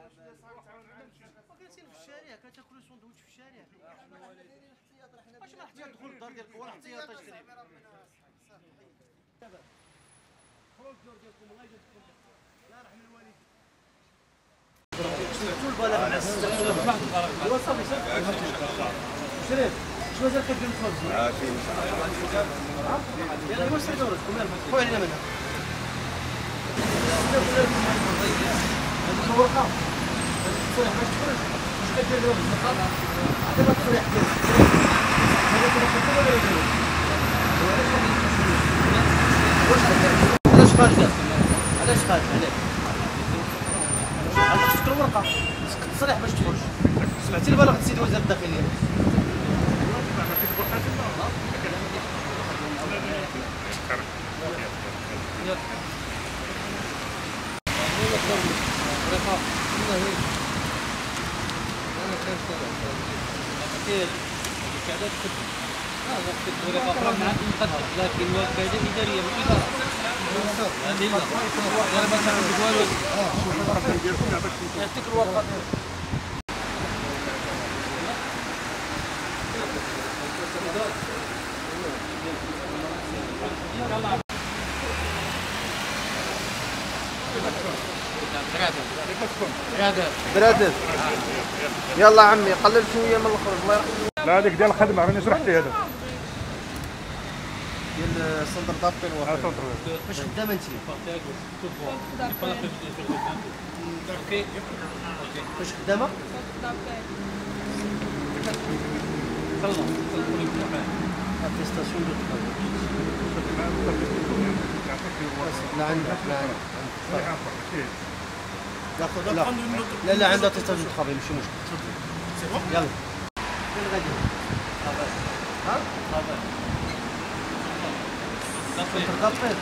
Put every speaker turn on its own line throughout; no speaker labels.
جالسين في الشارع كتاكلوا سندويتش في الشارع. واش ما احتياط تدخل للدار ديالك ولا احتياط تشري؟ خرج الدور ديالكم الله يجازيكم لا رحم الوالدين. سمعتوا البلاغه مع السلامه. صافي شريف شنو مازال كدير الخبز؟ يلاه واش دوركم يلاه خويا علينا منها. هذيك الورقه التصريح باش تخرج واش كدير دابا بالزنقه؟ دابا التصريح ديالك هذاك الرقم ولا لا؟ علاش خارج؟ علاش خارج؟ علاش خصك الورقه خصك التصريح باش تخرج. سمعتي البلاغه السيد وزير الداخليه؟
لكن الفائده اداريه ماشي يعطيك الورقه.
برادر يلا عمي قلل شويه من الخروج الله يرحمه.
لا هذيك ديال الخدمه راني شرحت لي هذا
ديال سنتر دابين فاش خدامه انت؟ فاش خدامه؟ اتيستاسيون دو لا عندك لا لا لا عندها اتيستاسيون دو طرافاي ماشي مشكل. يلا فين غادي؟ ها؟ سنتر دابين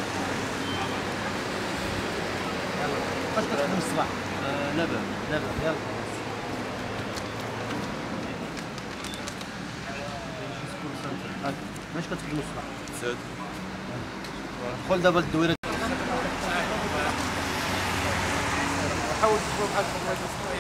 يلا فاش كتخدم الصباح؟ لاباس لاباس يلا ماش كتخدموا الصباح؟ ساد دخل دابا للدويره. حاول تشوف بحال الله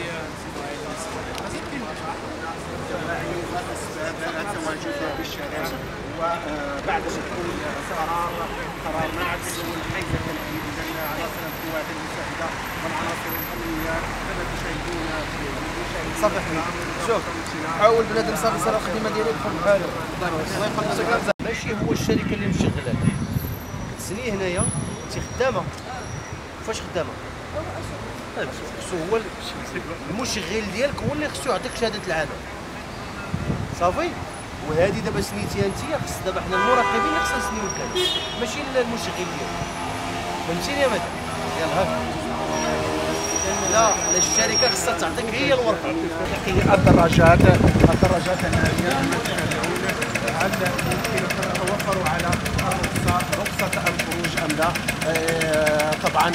يجزاك التواجد بالشارع وبعد دخول قرار ناعم بدون حيزه تنفيذ لان عناصر القوات المساعده والعناصر الامنيه كما تشاهدون صافي شوف حاول بنادم صافي صار الخدمه ديالو يدخل بحالو الله يخلصك. ماشي هو الشركه اللي مشغلاك كتسني هنايا انت خدامه. فاش خدامه؟ خصو هو المشغل ديالك هو اللي خصو يعطيك شهاده العمل صافي. وهذه دابا سنيتيها انت خص دابا حنا المراقبين اللي خصنا نسنيو لك ماشي المشغل ديالك فهمتيني يا مدام؟ يلا هاك لا الشركه خصها تعطيك هي الورقه. الدراجات الناريه هل يمكن ان تتوفروا على رخصه الخروج ام لا؟ طبعا